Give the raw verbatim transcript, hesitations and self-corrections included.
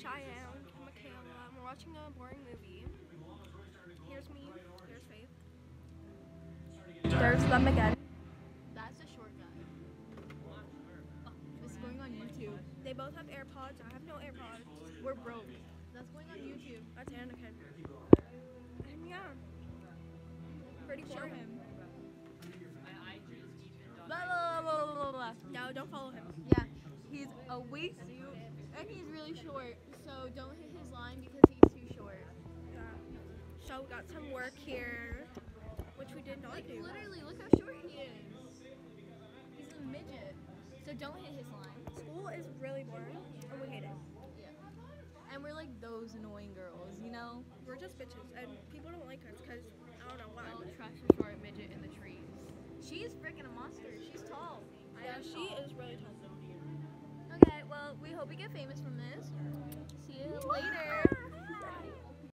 Cheyenne, and Michaela, and we're watching a boring movie. Here's me, here's Faith. There's them again. That's a short guy. Oh, this is going on YouTube. They both have AirPods. I have no AirPods. We're broke. That's going on YouTube. That's Anakin. And yeah, pretty Show boring. him. Blah, blah, blah, blah, blah, blah. No, don't follow him. Yeah, he's a wastesuit and he's really short. So don't hit his line because he's too short. Yeah. So we got some work here, which we did not Like do. literally, look how short he is. He's a midget. So don't hit his line. School is really boring, and we hate it. Yeah. And we're like those annoying girls, you know? We're just bitches, and people don't like us because I don't know why. Oh, but- trash a short midget in the trees. She's freaking a monster. She's tall. I Yeah, am she tall. is really tall. Okay, well, we hope we get famous from this. See you later.